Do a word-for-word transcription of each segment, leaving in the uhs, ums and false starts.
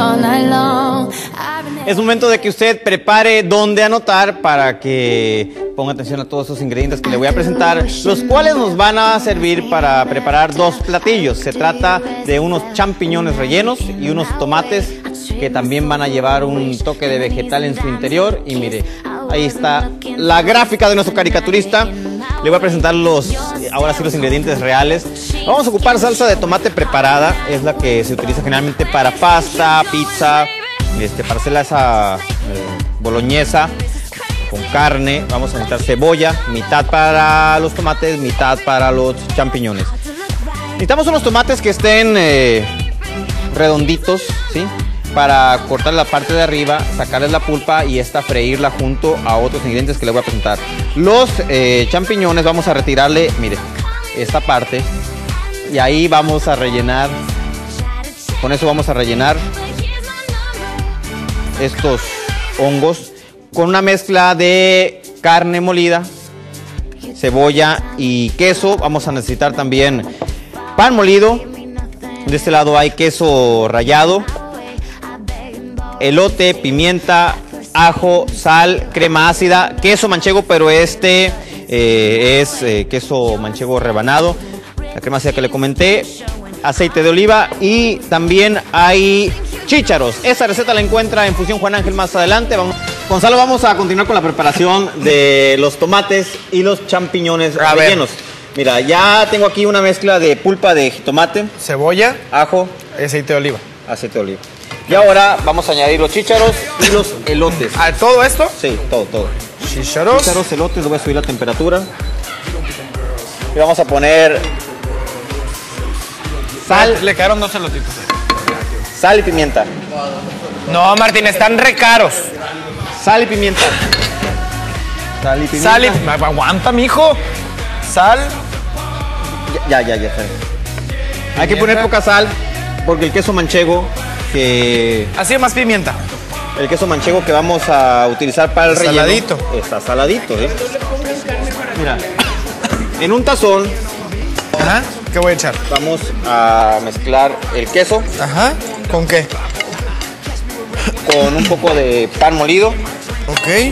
Es momento de que usted prepare dónde anotar para que ponga atención a todos esos ingredientes que le voy a presentar, los cuales nos van a servir para preparar dos platillos. Se trata de unos champiñones rellenos y unos tomates que también van a llevar un toque de vegetal en su interior. Y mire, ahí está la gráfica de nuestro caricaturista. Le voy a presentar los, ahora sí, los ingredientes reales. Vamos a ocupar salsa de tomate preparada, es la que se utiliza generalmente para pasta, pizza, este, para hacer esa eh, boloñesa con carne. Vamos a necesitar cebolla, mitad para los tomates, mitad para los champiñones. Necesitamos unos tomates que estén eh, redonditos, ¿sí? Para cortar la parte de arriba, sacarles la pulpa y esta freírla junto a otros ingredientes que les voy a presentar. Los eh, champiñones vamos a retirarle, mire, esta parte, y ahí vamos a rellenar, con eso vamos a rellenar estos hongos con una mezcla de carne molida, cebolla y queso. Vamos a necesitar también pan molido. De este lado hay queso rallado, elote, pimienta, ajo, sal, crema ácida, queso manchego, pero este eh, es eh, queso manchego rebanado, la crema ácida que le comenté, aceite de oliva y también hay chícharos. Esta receta la encuentra en Fusión Juan Ángel más adelante. Vamos, Gonzalo, vamos a continuar con la preparación de los tomates y los champiñones a rellenos. Ver. Mira, ya tengo aquí una mezcla de pulpa de jitomate, cebolla, ajo, aceite de oliva. Aceite de oliva. Y ahora vamos a añadir los chícharos y los elotes. ¿A todo esto? Sí, todo, todo. Chícharos. Chícharos, elotes, le voy a subir la temperatura. Y vamos a poner sal. Le quedaron dos elotitos. Sal y pimienta. No, Martín, están re caros. Sal y pimienta. Sal y pimienta. Sal y... Aguanta, mijo. Sal. Ya, ya, ya. ya. Hay que poner poca sal porque el queso manchego que... Así más pimienta. El queso manchego que vamos a utilizar para el relleno. Saladito. Está saladito, ¿eh? Mira, en un tazón. Ajá. ¿Qué voy a echar? Vamos a mezclar el queso. Ajá. ¿Con qué? Con un poco de pan molido. Ok.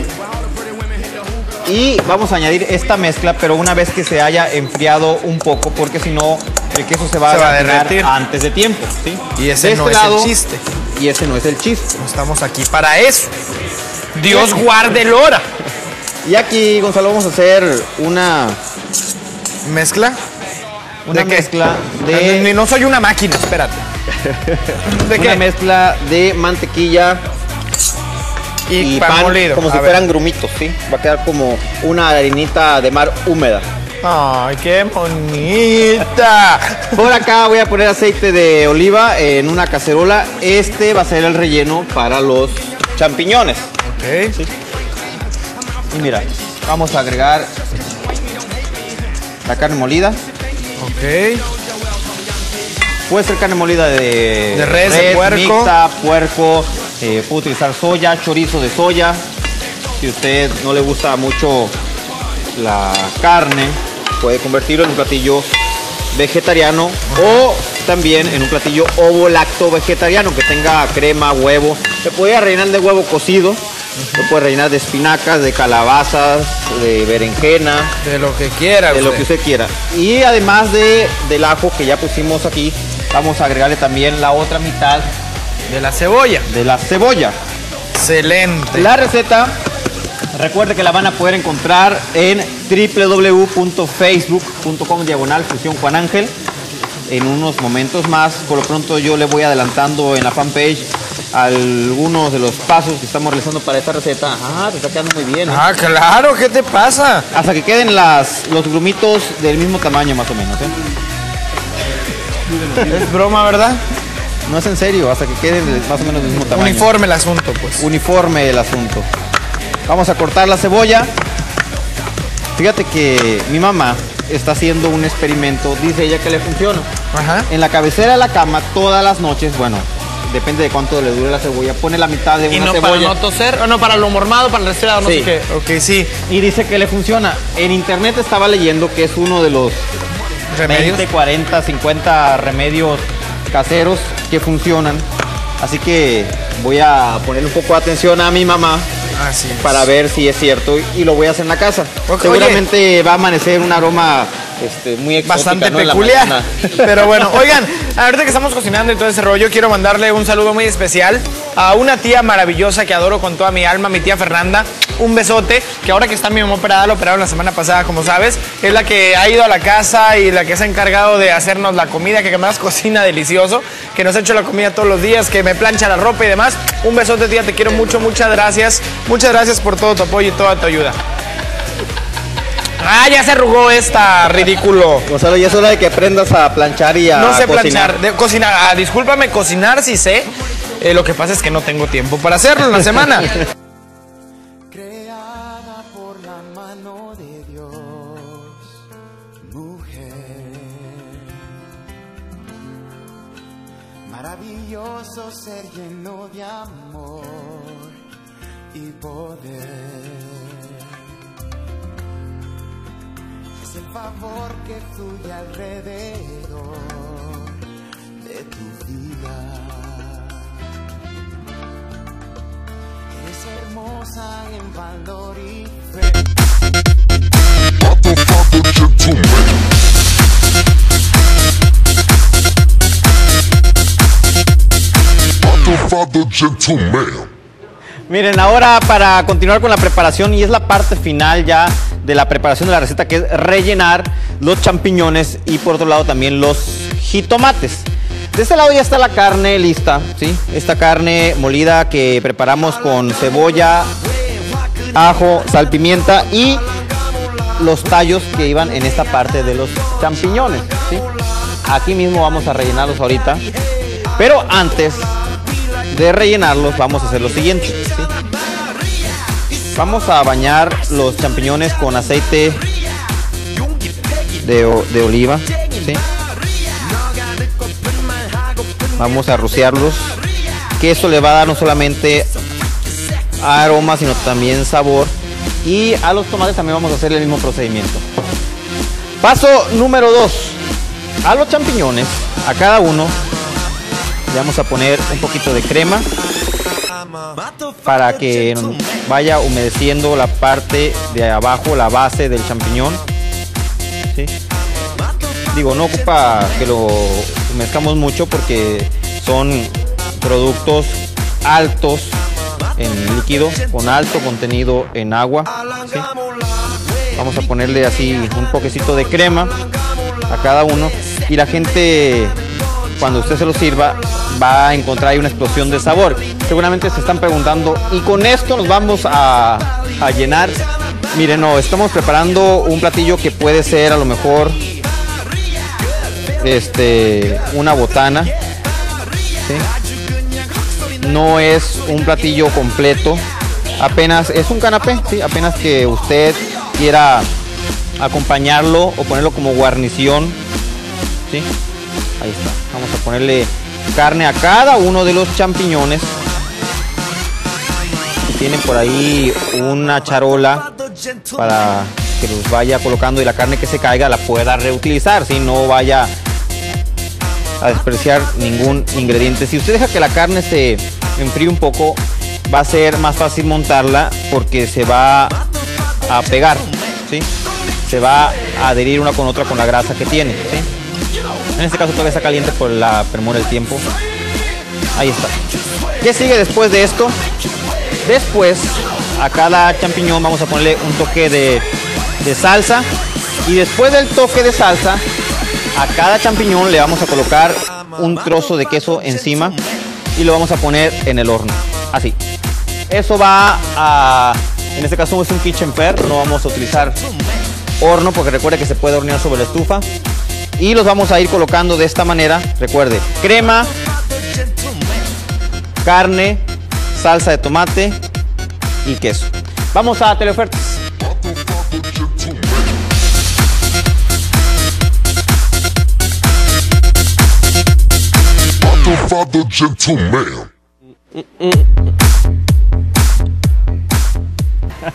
Y vamos a añadir esta mezcla, pero una vez que se haya enfriado un poco, porque si no, el queso se va, se a, va a derretir derretir antes de tiempo, ¿sí? Y ese de no este es lado, el chiste. Y ese no es el chiste. No estamos aquí para eso. Dios guarde el hora. Y aquí, Gonzalo, vamos a hacer una... ¿Mezcla? Una ¿De qué? mezcla de... Ni no soy una máquina, espérate. ¿De qué? Una mezcla de mantequilla y, y pan, pan molido. como a si ver. fueran grumitos, ¿sí? Va a quedar como una harinita de mar húmeda. Ay, qué bonita. Por acá voy a poner aceite de oliva en una cacerola. Este va a ser el relleno para los champiñones. Ok. ¿Sí? Y mira, vamos a agregar la carne molida. Ok. Puede ser carne molida de, de res, res, de puerco. Mixta, puerco. Eh, puede utilizar soya, chorizo de soya. Si a usted no le gusta mucho la carne, puede convertirlo en un platillo vegetariano. Uh-huh. O también en un platillo ovo-lacto vegetariano que tenga crema, huevo. Se puede rellenar de huevo cocido. Uh-huh. Se puede rellenar de espinacas, de calabazas, de berenjena. De lo que quiera. De usted. lo que usted quiera. Y además de, del ajo que ya pusimos aquí, vamos a agregarle también la otra mitad de la cebolla. De la cebolla. Excelente. La receta, recuerde que la van a poder encontrar en w w w punto facebook punto com diagonal Fusión Juan Ángel. En unos momentos más, por lo pronto yo le voy adelantando en la fanpage algunos de los pasos que estamos realizando para esta receta. Ah, te está quedando muy bien, ¿eh? Ah, claro, ¿qué te pasa? Hasta que queden las, los grumitos del mismo tamaño más o menos, ¿eh? Es broma, ¿verdad? No es en serio, hasta que queden más o menos del mismo tamaño. Uniforme el asunto, pues. Uniforme el asunto. Vamos a cortar la cebolla. Fíjate que mi mamá está haciendo un experimento, dice ella que le funciona. Ajá. En la cabecera de la cama, todas las noches, bueno, depende de cuánto le dure la cebolla, pone la mitad de una ¿Y no cebolla. para no toser? ¿O no para lo mormado, para el resfriado? No sí. sé qué. Ok, sí. Y dice que le funciona. En internet estaba leyendo que es uno de los ¿Remedios? veinte, cuarenta, cincuenta remedios caseros que funcionan Así que voy a ponerle un poco de atención a mi mamá. Así es. Para ver si es cierto y lo voy a hacer en la casa. Okay, seguramente oye, va a amanecer un aroma este, muy exótica, bastante ¿no? peculiar. Pero bueno, oigan, ahorita que estamos cocinando y todo ese rollo, quiero mandarle un saludo muy especial a una tía maravillosa que adoro con toda mi alma, mi tía Fernanda. Un besote, que ahora que está mi mamá operada, la operaron la semana pasada, como sabes, es la que ha ido a la casa y la que se ha encargado de hacernos la comida, que además cocina delicioso, que nos ha hecho la comida todos los días, que me plancha la ropa y demás. Un besote, tía, te quiero mucho, muchas gracias. Muchas gracias por todo tu apoyo y toda tu ayuda. Ah, ya se arrugó esta, ridículo. Gonzalo, ya es hora de que aprendas a planchar y a No sé cocinar. planchar, de, cocinar. Ah, discúlpame, cocinar sí sé. Eh, lo que pasa es que no tengo tiempo para hacerlo en la semana. Creada por la mano de Dios, mujer. Maravilloso ser lleno de amor y poder. Es el favor que fluye alrededor de tu vida. Eres hermosa en valor y fe. Miren, ahora para continuar con la preparación, y es la parte final ya de la preparación de la receta, que es rellenar los champiñones y por otro lado también los jitomates. De este lado ya está la carne lista, ¿sí? Esta carne molida que preparamos con cebolla, ajo, sal, pimienta y los tallos que iban en esta parte de los champiñones, ¿sí? Aquí mismo vamos a rellenarlos ahorita, pero antes de rellenarlos vamos a hacer lo siguiente, ¿sí? Vamos a bañar los champiñones con aceite de, de oliva, ¿sí? Vamos a rociarlos, que eso le va a dar no solamente aroma, sino también sabor. Y a los tomates también vamos a hacer el mismo procedimiento. Paso número dos. A los champiñones, a cada uno, le vamos a poner un poquito de crema para que vaya humedeciendo la parte de abajo, la base del champiñón, ¿sí? Digo, no ocupa que lo humezcamos mucho porque son productos altos en líquido, con alto contenido en agua, ¿sí? Vamos a ponerle así un poquecito de crema a cada uno y la gente, cuando usted se lo sirva, va a encontrar ahí una explosión de sabor. Seguramente se están preguntando, ¿y con esto nos vamos a, a llenar? Miren, no, estamos preparando un platillo que puede ser a lo mejor este, una botana, ¿sí? No es un platillo completo, apenas es un canapé, ¿sí? Apenas que usted quiera acompañarlo o ponerlo como guarnición, ¿sí? Ahí está. Vamos a ponerle carne a cada uno de los champiñones. Tienen por ahí una charola para que los vaya colocando y la carne que se caiga la pueda reutilizar, si no vaya a despreciar ningún ingrediente. Si usted deja que la carne se enfríe un poco, va a ser más fácil montarla porque se va a pegar, ¿sí? Se va a adherir una con otra con la grasa que tiene, ¿sí? En este caso todavía está caliente por la premura del tiempo. Ahí está. ¿Qué sigue después de esto? Después a cada champiñón vamos a ponerle un toque de, de salsa. Y después del toque de salsa, a cada champiñón le vamos a colocar un trozo de queso encima y lo vamos a poner en el horno. Así. Eso va a... En este caso es un kitchen pair, no vamos a utilizar horno porque recuerde que se puede hornear sobre la estufa. Y los vamos a ir colocando de esta manera. Recuerde, crema, carne, salsa de tomate y queso. Vamos a teleofertas.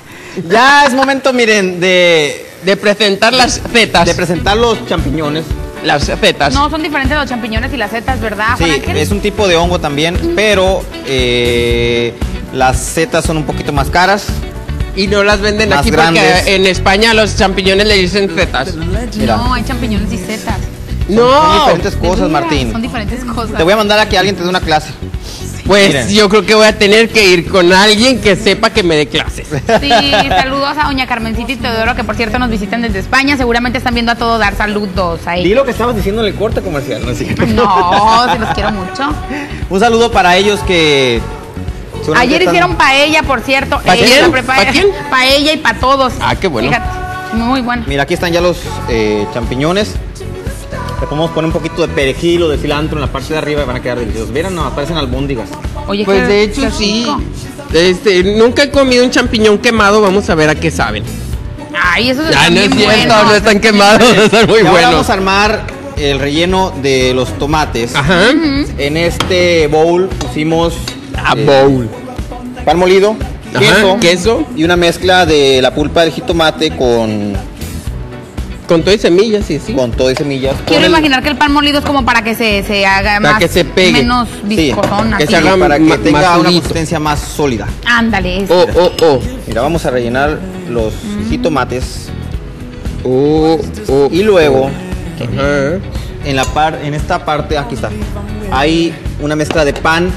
Ya es momento, miren, de, De presentar las setas. de presentar los champiñones. las setas. No, son diferentes los champiñones y las setas, ¿verdad, Sí, Juan Ángel? es un tipo de hongo también, pero eh, las setas son un poquito más caras. Y no las venden Más aquí grandes. porque en España a los champiñones le dicen setas. Mira. No, hay champiñones y setas. Son No, diferentes De cosas, veras, Martín. Son diferentes cosas. Te voy a mandar a que alguien te dé una clase. pues Miren. yo creo que voy a tener que ir con alguien que sepa que me dé clases. Sí, saludos a doña Carmencita y Teodoro, que por cierto nos visitan desde España. Seguramente están viendo a todo dar saludos ahí. Di lo que estabas diciendo en el corte comercial, ¿no? Sí. No, se los quiero mucho. Un saludo para ellos que... seguramente Ayer están- hicieron paella, por cierto. ¿Pa' Ella quién? la prepara- ¿Pa' quién? Paella y para todos. Ah, qué bueno. Fíjate, muy buena. Mira, aquí están ya los eh, champiñones. Le podemos poner un poquito de perejil o de cilantro en la parte de arriba y van a quedar deliciosos. Vieron, no, aparecen albóndigas. Oye, Pues qué- de hecho qué sí. rico. Este, nunca he comido un champiñón quemado, vamos a ver a qué saben. Ay, eso es Ah, no es bien cierto, bueno. no están quemados, están muy Y ahora buenos. vamos a armar el relleno de los tomates. Ajá. En este bowl pusimos A eh, bowl. pan molido, Ajá, queso, queso. y una mezcla de la pulpa del jitomate con, Con todo y semillas, sí, sí. con todo y semillas. Quiero con el- imaginar que el pan molido es como para que se, se haga Para más, que se pegue. menos viscosón, que así. se haga para que ma- tenga más una durito. consistencia más sólida. Ándale, eso. Oh, oh, oh. Mira, vamos a rellenar los jitomates Oh, oh. y luego Ajá. en la par, en esta parte, aquí está, hay una mezcla de pan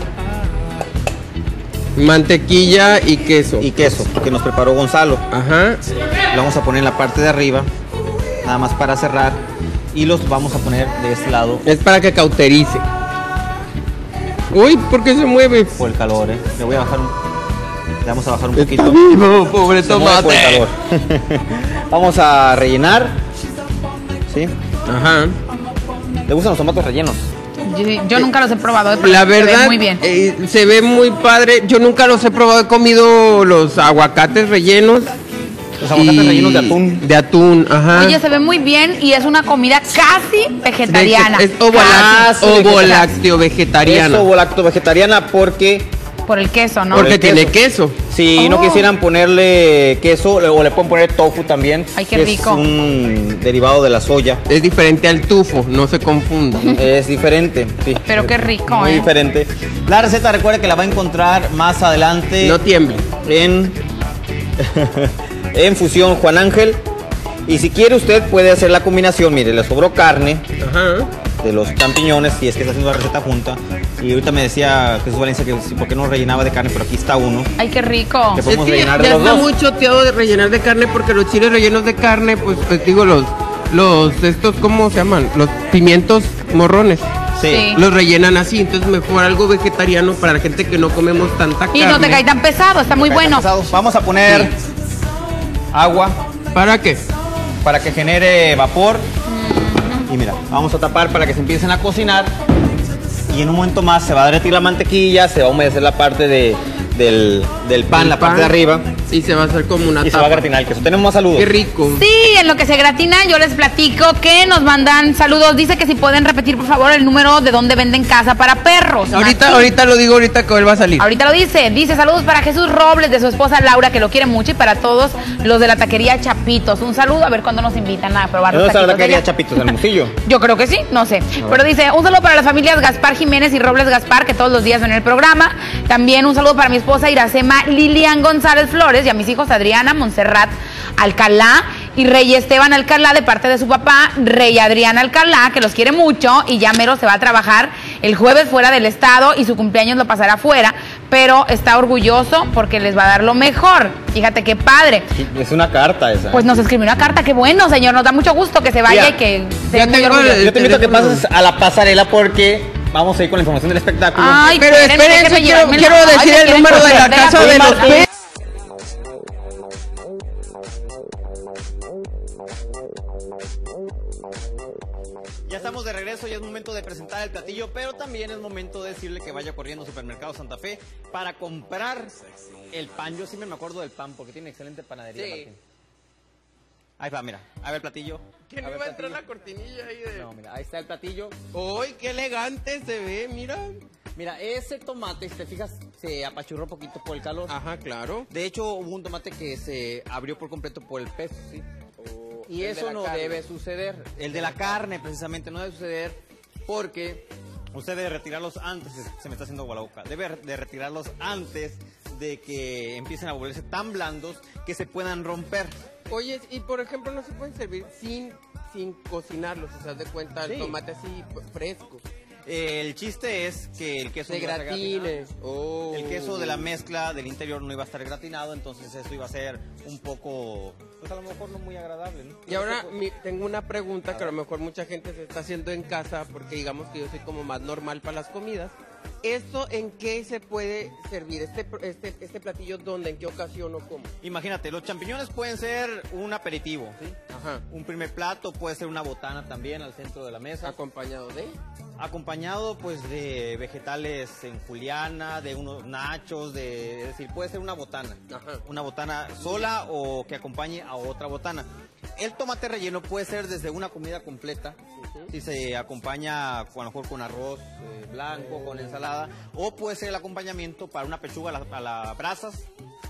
Mantequilla y queso. y queso que nos preparó Gonzalo. Ajá. Lo vamos a poner en la parte de arriba, nada más para cerrar, y los vamos a poner de este lado Es para que cauterice. Uy, ¿por qué se mueve? por el calor, ¿eh? Le voy a bajar un, le vamos a bajar un Está poquito. vivo, pobre Se mueve por el tomate. calor. Vamos a rellenar, ¿sí? Ajá. ¿Le gustan los tomates rellenos? Yo, yo nunca los he probado. pero La se ve verdad, muy bien. eh, se ve muy padre. Yo nunca los he probado. He comido los aguacates rellenos. Los aguacates y- rellenos de atún. De atún, ajá. Oye, se ve muy bien y es una comida casi vegetariana. Es ovo Casi lácteo vegetariana. Es ovo-lacto vegetariana porque Por el queso, ¿no? Por Porque el tiene queso. queso. si no Oh. quisieran ponerle queso o le pueden poner tofu también. Ay, qué que rico. Es un derivado de la soya. Es diferente al tufo, no se confundan. Es diferente, sí. Pero qué rico, Muy ¿eh? diferente. La receta, recuerde que la va a encontrar más adelante No tiemble. en, en Fusión Juan Ángel. Y si quiere usted puede hacer la combinación. Mire, le sobró carne Ajá. de los champiñones, si es que está haciendo la receta junta. Y ahorita me decía Jesús Valencia que si, por qué no rellenaba de carne, pero aquí está uno. Ay, qué rico. Que Es podemos que rellenar ya de los está dos. muy choteado de rellenar de carne porque los chiles rellenos de carne, pues, pues digo, los, los, estos, ¿cómo se llaman? Los pimientos morrones. Sí. Sí. Los rellenan así, entonces mejor algo vegetariano para la gente que no comemos tanta carne. Y no te cae tan pesado, está muy bueno. Vamos a poner agua ¿Para qué? para que genere vapor. Y mira, vamos a tapar para que se empiecen a cocinar. Y en un momento más se va a derretir la mantequilla, se va a humedecer la parte de, del, del pan, El la parte pan, de arriba. Y se va a hacer como una Y se va a tapa. gratinar el queso. Tenemos más saludos. Qué rico. Sí, en lo que se gratina yo les platico que nos mandan saludos. Dice que si pueden repetir por favor el número de donde venden casa para perros. Ahorita, Martín. ahorita lo digo, ahorita que él va a salir. Ahorita lo dice, dice saludos para Jesús Robles, de su esposa Laura, que lo quiere mucho, y para todos los de la taquería Chapitos. Un saludo, a ver cuándo nos invitan a probar los ¿Dónde está la taquitos de taquería allá. Chapitos? ¿En Hermosillo? Yo creo que sí, no sé. Pero dice, un saludo para las familias Gaspar Jiménez y Robles Gaspar, que todos los días ven el programa. También un saludo para mi esposa Iracema Lilian González Flores y a mis hijos Adriana Montserrat Alcalá y Rey Esteban Alcalá, de parte de su papá, Rey Adrián Alcalá, que los quiere mucho, y ya mero se va a trabajar el jueves fuera del estado y su cumpleaños lo pasará fuera, pero está orgulloso porque les va a dar lo mejor. Fíjate qué padre. Sí, es una carta esa. Pues nos escribió una carta, qué bueno, señor, nos da mucho gusto que se vaya Ya. y que Ya esté muy tengo orgulloso. el- Yo te invito a que teléfono. pases a la pasarela porque vamos a ir con la información del espectáculo. Ay, Pero espérenme, esperen, déjenme quiero, llevarme quiero la- Ay, decir me el quieren número de la coger de la casa de los prima. pe... Ya estamos de regreso y es momento de presentar el platillo, pero también es momento de decirle que vaya corriendo al Supermercado Santa Fe para comprar el pan. Yo siempre me acuerdo del pan porque tiene excelente panadería, Sí. Martín. Ahí va, mira, a ver el platillo. ¿Que no ver iba a entrar platillo. la cortinilla ahí de...? No, mira, ahí está el platillo. ¡Uy, qué elegante se ve! Mira. Mira, ese tomate, si te fijas, se apachurró poquito por el calor. Ajá, claro. De hecho, hubo un tomate que se abrió por completo por el peso, ¿sí? Oh, Y El eso de la no carne. debe suceder. El de la carne, precisamente, no debe suceder porque usted debe retirarlos antes, se me está haciendo agua la boca, debe de retirarlos antes de que empiecen a volverse tan blandos que se puedan romper. Oye, y por ejemplo, no se pueden servir sin, sin cocinarlos, o sea, de cuenta el Sí. tomate así p- fresco. Eh, el chiste es que el queso Se no iba a estar gratine. gratinado. Oh. El queso de la mezcla del interior no iba a estar gratinado, entonces eso iba a ser un poco, pues a lo mejor no muy agradable, ¿no? Y ahora Pues, mi- tengo una pregunta que a lo mejor mucha gente se está haciendo en casa, porque digamos que yo soy como más normal para las comidas. ¿Esto en qué se puede servir? ¿Este, este, este platillo dónde, en qué ocasión o cómo? imagínate, los champiñones pueden ser un aperitivo, ¿sí? Ajá. Un primer plato, puede ser una botana también al centro de la mesa. Acompañado de... Acompañado pues de vegetales en juliana, de unos nachos, de, es decir, puede ser una botana. Ajá. Una botana sola o que acompañe a otra botana. El tomate relleno puede ser desde una comida completa, Ujú. si se acompaña con, a lo mejor con arroz eh, blanco, con ensalada, o puede ser el acompañamiento para una pechuga a la, a la brasas,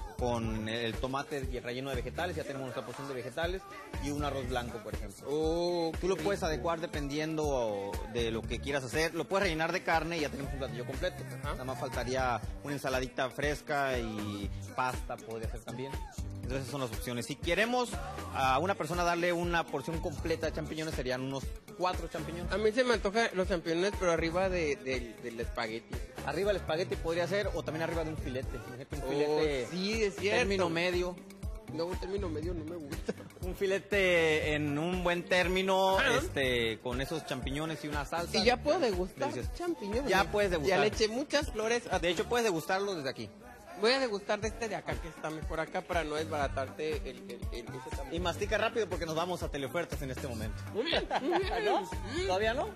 con el tomate y el relleno de vegetales, ya tenemos nuestra porción de vegetales, y un arroz blanco, por ejemplo. Oh, Tú lo puedes adecuar dependiendo de lo que quieras hacer. Lo puedes rellenar de carne y ya tenemos un platillo completo. Nada más faltaría una ensaladita fresca y pasta, podría ser también. Entonces esas son las opciones. Si queremos a una persona darle una porción completa de champiñones, serían unos cuatro champiñones. A mí se me antoja los champiñones, pero arriba de, de- del espagueti. Arriba el espagueti podría ser, o también arriba de un filete. Imagínate un Oh, filete sí, es cierto. término medio. No, un término medio no me gusta. Un filete en un buen término, Ajá. este, con esos champiñones y una salsa. Y ya puedo degustar Delicioso. champiñones. Ya puedes degustar. Ya le eché muchas flores. A... De hecho, puedes degustarlo desde aquí. Voy a degustar de este de acá, que está mejor acá, para no desbaratarte el, el, el, ese Y también. mastica rápido porque nos vamos a teleofertas en este momento. Muy bien, muy bien. ¿No? ¿Todavía no?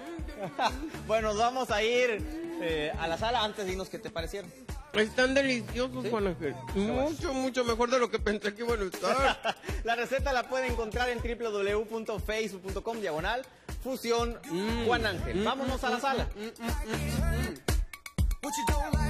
Bueno, nos vamos a ir eh, a la sala antes de irnos. ¿Qué te parecieron? Están deliciosos, Juan Ángel. Mucho, mucho mejor de lo que pensé que iban a estar. La receta la pueden encontrar en w w w punto facebook punto com diagonal fusión Juan Ángel. Vámonos a la sala. What you don't like